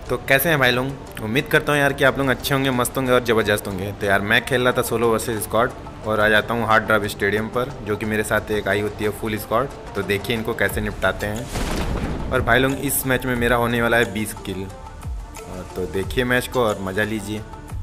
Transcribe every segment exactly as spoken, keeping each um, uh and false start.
तो कैसे हैं भाई लोग। उम्मीद करता हूँ यार कि आप लोग अच्छे होंगे, मस्त होंगे और ज़बरदस्त होंगे। तो यार मैं खेल रहा था सोलो वर्सेस स्क्वाड और आ जाता हूँ हार्ड ड्राइव स्टेडियम पर, जो कि मेरे साथ एक आई होती है फुल स्क्वाड। तो देखिए इनको कैसे निपटाते हैं। और भाई लोग इस मैच में मेरा होने वाला है बीस किल। तो देखिए मैच को और मज़ा लीजिए।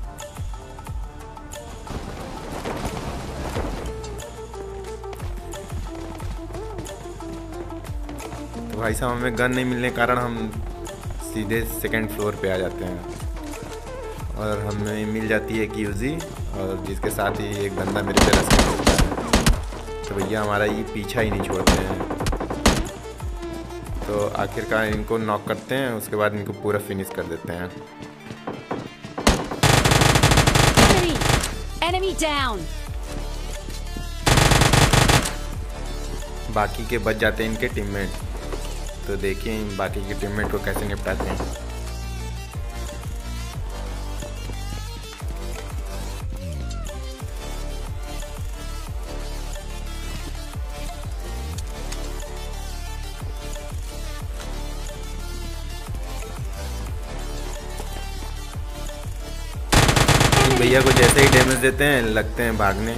तो भाई साहब हमें गन नहीं मिलने के कारण हम सीधे सेकंड फ्लोर पे आ जाते हैं और हमें मिल जाती है एक यूजी, और जिसके साथ ही एक बंदा मेरे पे रस करता है। तो भैया हमारा ये पीछा ही नहीं छोड़ते हैं। तो आखिरकार इनको नॉक करते हैं, उसके बाद इनको पूरा फिनिश कर देते हैं। Enemy! Enemy down! बाकी के बच जाते हैं इनके टीममेट। तो देखिए इन बाकी के टीममेट को कैसे निपटाते हैं। भैया को जैसे ही डैमेज देते हैं लगते हैं भागने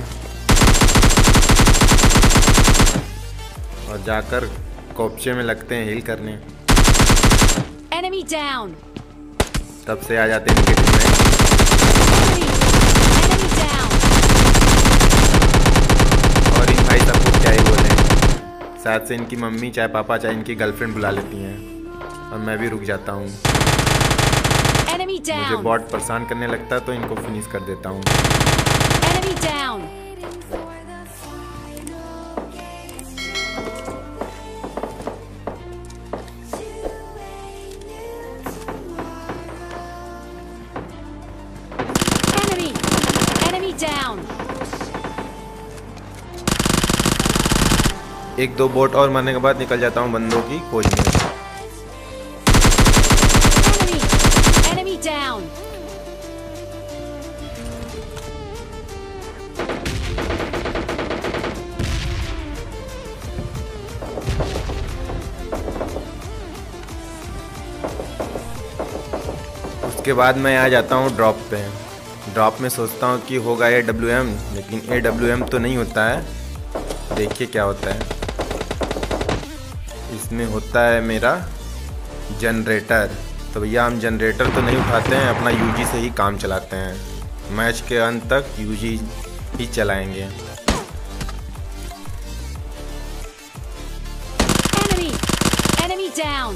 और जाकर कोपचे में लगते हैं हील करने। Enemy down! तब से आ जाते हैं इनके टीम में। Enemy! Enemy down! और इन भाई सबको क्या ही बोले, साथ से इनकी मम्मी चाहे पापा चाहे इनकी गर्लफ्रेंड बुला लेती हैं और मैं भी रुक जाता हूँ। Enemy मुझे down! बॉट परेशान करने लगता है तो इनको फिनिश कर देता हूँ। Enemy down! Enemy! Enemy down! एक दो बोट और मरने के बाद निकल जाता हूँ बंदों की खोज में। Enemy! Enemy down! उसके बाद मैं आ जाता हूँ ड्रॉप पे। ड्रॉप में सोचता हूँ कि होगा ए डब्ल्यू एम, लेकिन ए डब्ल्यू एम तो नहीं होता है। देखिए क्या होता है, इसमें होता है मेरा जनरेटर। तो भैया हम जनरेटर तो नहीं उठाते हैं, अपना यूजी से ही काम चलाते हैं। मैच के अंत तक यूजी ही चलाएंगे। Enemy! Enemy down!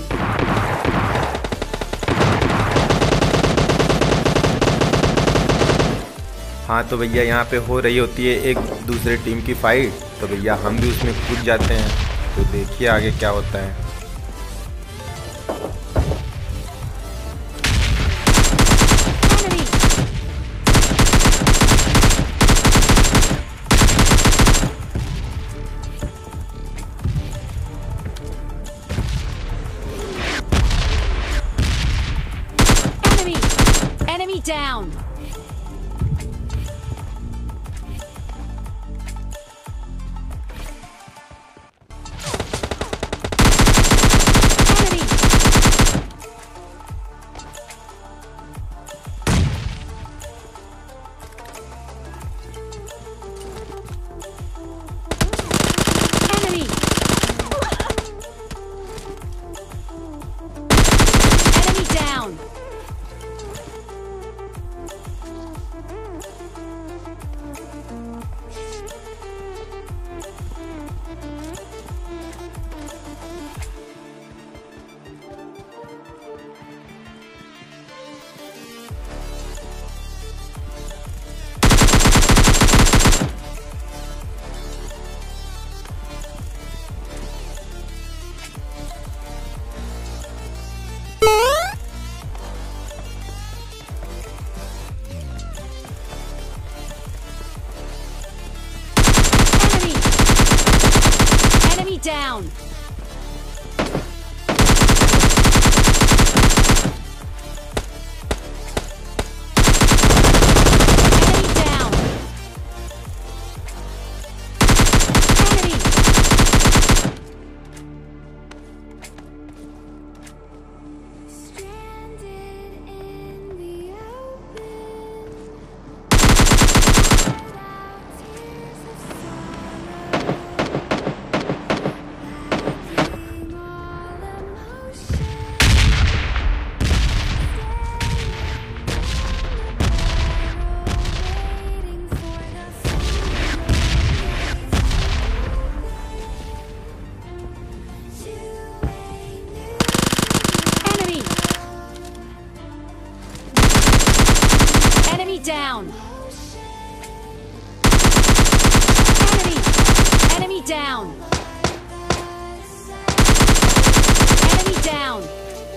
हाँ तो भैया यहाँ पे हो रही होती है एक दूसरे टीम की फाइट, तो भैया हम भी उसमें कूद जाते हैं। तो देखिए आगे क्या होता है। Enemy! Enemy! Enemy down! Enemy! Enemy! Enemy down! Enemy! Enemy down! Enemy down! Enemy! down. Enemy. Enemy down. Enemy down.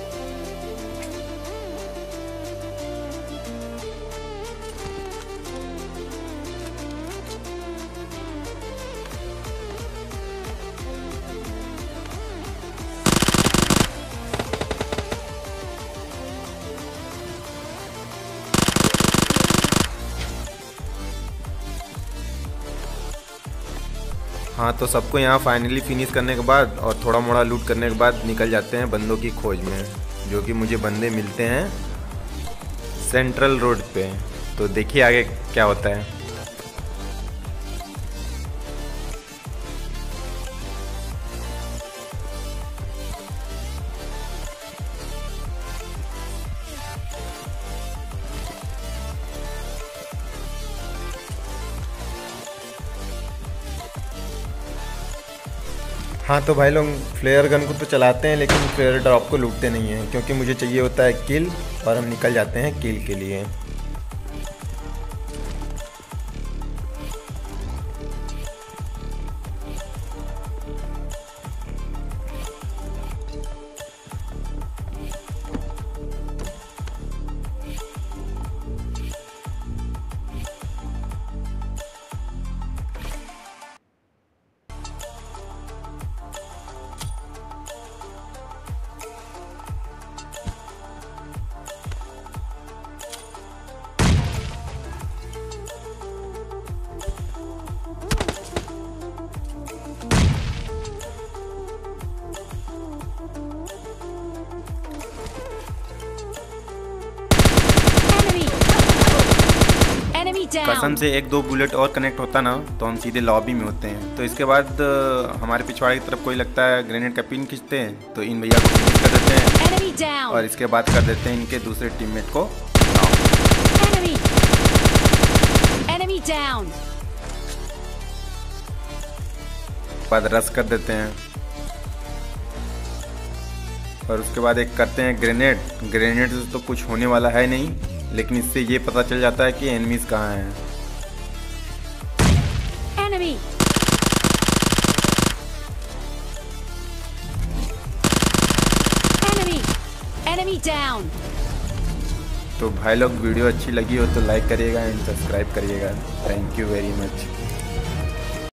हाँ, तो सबको यहाँ फाइनली फिनिश करने के बाद और थोड़ा मोड़ा लूट करने के बाद निकल जाते हैं बंदों की खोज में, जो कि मुझे बंदे मिलते हैं सेंट्रल रोड पे। तो देखिए आगे क्या होता है। हाँ, तो भाई लोग फ्लेयर गन को तो चलाते हैं लेकिन फ्लेयर ड्रॉप को लूटते नहीं हैं, क्योंकि मुझे चाहिए होता है किल, और हम निकल जाते हैं किल के लिए। कसम से एक दो बुलेट और कनेक्ट होता ना तो हम सीधे लॉबी में होते हैं। तो इसके बाद हमारे पिछवाड़े की तरफ कोई लगता है ग्रेनेड का पिन खींचते हैं, तो इन भैया को फिनिश कर देते हैं और इसके बाद कर देते हैं इनके दूसरे टीममेट को Enemy. Enemy down. बाद रश कर देते हैं और उसके बाद एक करते हैं ग्रेनेड। ग्रेनेड से तो कुछ होने वाला है नहीं, लेकिन इससे ये पता चल जाता है कि एनिमीज कहाँ हैं। Enemy. Enemy. Enemy down. तो भाई लोग वीडियो अच्छी लगी हो तो लाइक करिएगा एंड सब्सक्राइब करिएगा। Thank you very much.